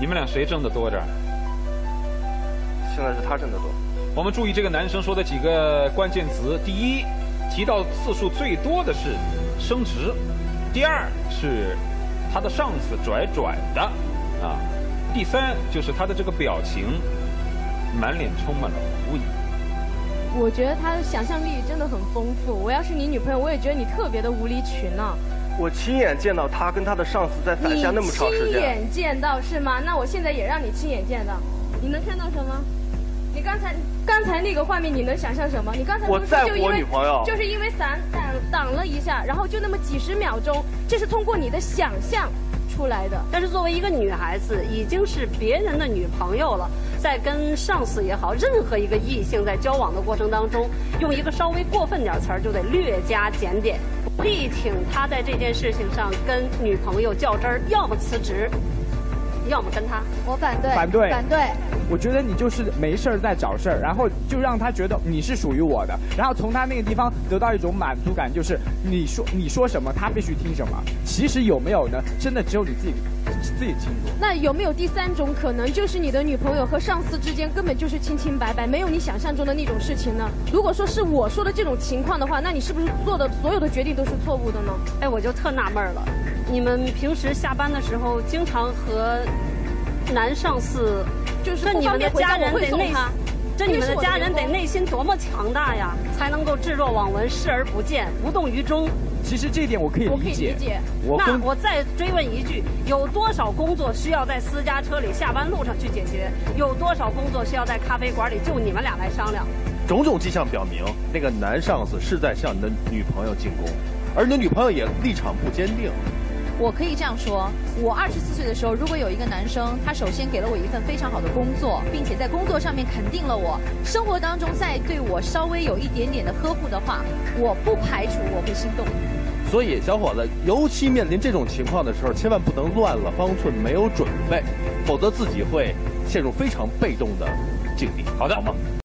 你们俩谁挣得多点？ 现在是他挣得多。 我们注意这个男生说的几个关键词：第一，提到次数最多的是升职；第二是他的上司拽拽的啊；第三就是他的这个表情，满脸充满了狐疑。 我觉得他的想象力真的很丰富。我要是你女朋友，我也觉得你特别的无理取闹。 我亲眼见到他跟他的上司在伞下那么长时间。 你亲眼见到是吗？那我现在也让你亲眼见到。你能看到什么？你刚才那个画面，你能想象什么？你刚才我在乎我女朋友， 就是因为伞挡了一下，然后就那么几十秒钟，这是通过你的想象出来的。 但是作为一个女孩子，已经是别人的女朋友了，在跟上司也好，任何一个异性在交往的过程当中，用一个稍微过分点词儿就得略加检点，力挺他在这件事情上跟女朋友较真儿，要么辞职，要么跟他。 我反对， 反对， 反对。 我觉得你就是没事儿在找事儿，然后就让他觉得你是属于我的，然后从他那个地方得到一种满足感，就是你说什么他必须听什么。其实有没有呢？真的只有你自己清楚。 那有没有第三种可能，就是你的女朋友和上司之间根本就是清清白白，没有你想象中的那种事情呢？如果说是我说的这种情况的话，那你是不是做的所有的决定都是错误的呢？ 哎，我就特纳闷了，你们平时下班的时候经常和男上司， 就是那你们的家人得内，这你们的家人得内心多么强大呀，才能够置若罔闻、视而不见、无动于衷。 其实这一点我可以理解。 那我再追问一句，有多少工作需要在私家车里下班路上去解决？有多少工作需要在咖啡馆里就你们俩来商量？ 种种迹象表明，那个男上司是在向你的女朋友进攻，而你的女朋友也立场不坚定。 我可以这样说，我24岁的时候，如果有一个男生，他首先给了我一份非常好的工作，并且在工作上面肯定了我，生活当中再对我稍微有一点点的呵护的话，我不排除我会心动。 所以，小伙子，尤其面临这种情况的时候，千万不能乱了方寸，没有准备，否则自己会陷入非常被动的境地。 好的， 好吗？